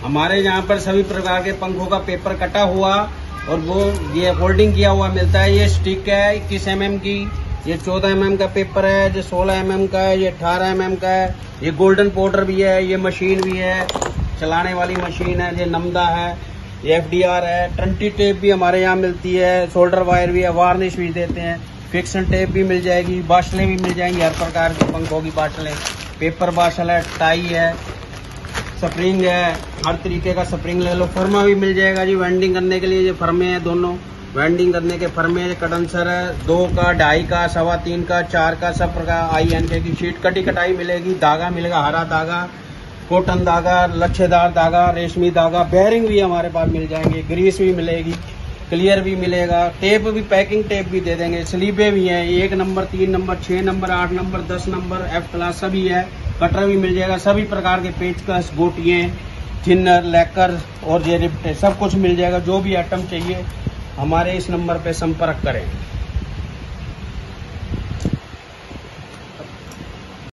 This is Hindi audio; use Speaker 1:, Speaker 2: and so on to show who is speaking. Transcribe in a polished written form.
Speaker 1: हमारे यहाँ पर सभी प्रकार के पंखों का पेपर कटा हुआ और वो ये फोल्डिंग किया हुआ मिलता है। ये स्टिक है 21 mm की, ये 14 mm का पेपर है, ये 16 mm का है, ये 18 mm का है, ये गोल्डन पाउडर भी है, ये मशीन भी है, चलाने वाली मशीन है, ये नमदा है, ये FDR है। ट्रंटी टेप भी हमारे यहाँ मिलती है, शोल्डर वायर भी है, वार्निश भी देते हैं, फिक्सन टेप भी मिल जाएगी, बाशलें भी मिल जाएंगी, हर प्रकार के पंखों की बाटलें, पेपर बाशल है, टाई है, स्प्रिंग है, हर तरीके का स्प्रिंग ले लो। फर्मा भी मिल जाएगा जी वेंडिंग करने के लिए, ये फर्मे हैं दोनों वेंडिंग करने के फर्मे। कंडेंसर है 2 का, 2.5 का, 3.25 का, 4 का, सब प्रकार INK की शीट कटाई मिलेगी। धागा मिलेगा, हरा धागा, कॉटन धागा, लच्छेदार धागा, रेशमी धागा, बेयरिंग भी हमारे पास मिल जाएंगे, ग्रीस भी मिलेगी, क्लियर भी मिलेगा, टेप भी, पैकिंग टेप भी दे देंगे, स्लीबे भी हैं 1 number, 3 number, 6 number, 8 number, 10 number, F class सभी है। कटर भी मिल जाएगा, सभी प्रकार के पेचकस, गोटियाँ, थिनर, लैकर और ये रिप्टे सब कुछ मिल जाएगा। जो भी आइटम चाहिए हमारे इस नंबर पे संपर्क करें।